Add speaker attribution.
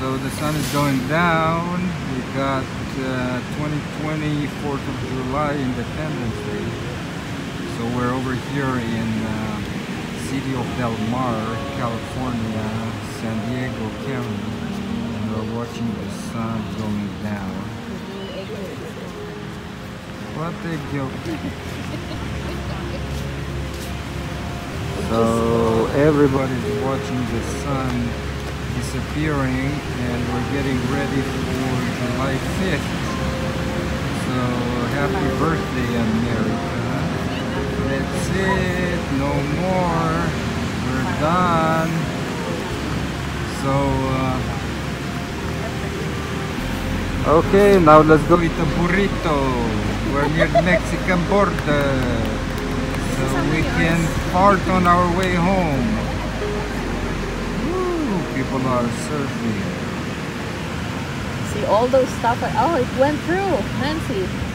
Speaker 1: So the sun is going down. We got 2020 4th of July Independence Day. So we're over here in city of Del Mar, California, San Diego County, and we're watching the sun going down. What a joke. So everybody's watching the sun disappearing, and we're getting ready for July 5th. So happy birthday, America. That's it, no more. We're done. So okay, now let's go eat a burrito. We're near the Mexican border, so we can fart on our way home. Woo, people are surfing.
Speaker 2: See all those stuff. Oh, it went through, Nancy.